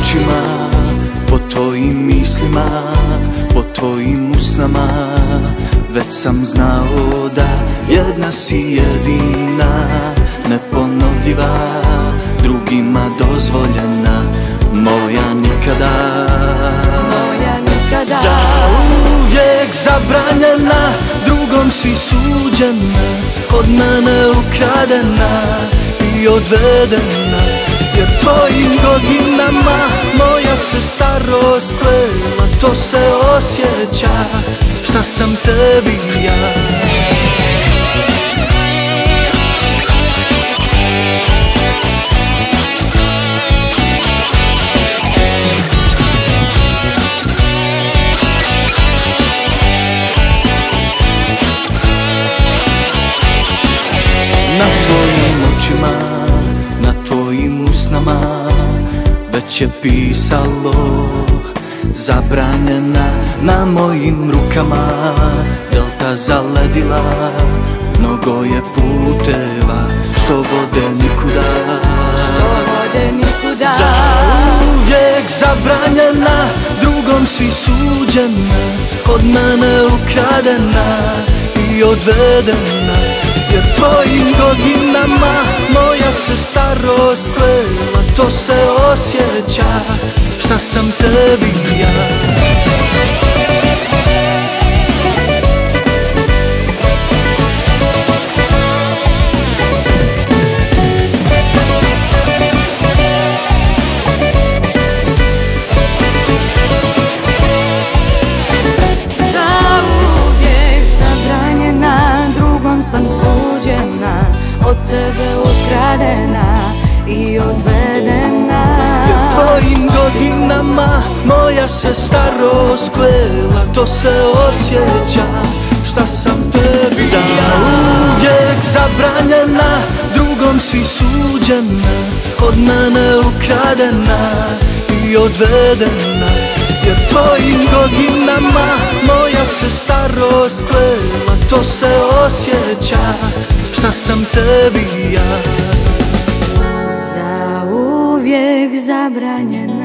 očima, po tvojim mislima, po tvojim usnama. Već sam znao da jedna si jedina, neponovljiva, drugima dozvoljena, moja nikada, zauvijek zabranjena, drugom si suđena, od mene ukradena i odvedena. Jer tvojim godinama moja se starost klela, to se osjeća, šta sam tebi ja. Na tvojim očima, na tvojim usnama, već je pisalo zabranjena. Na mojim rukama delta zaledila, mnogo je puteva što vode nikuda, zauvijek zabranjena, drugom si suđena, od mene ukradena i odvedena. Jer tvojim godinama moja se starost klela, to se osjeća, šta sam tebi ja. Sam suđena, od tebe ukradena i odvedena. Jer tvojim godinama moja se starost klela, to se osjeća, šta sam tebi ja. Zauvijek zabranjena, drugom si suđena, od mene ukradena i odvedena. Jer tvojim godinama moja se starost klela, to se osjeća, šta sam tebi ja. Zauvijek zabranjena.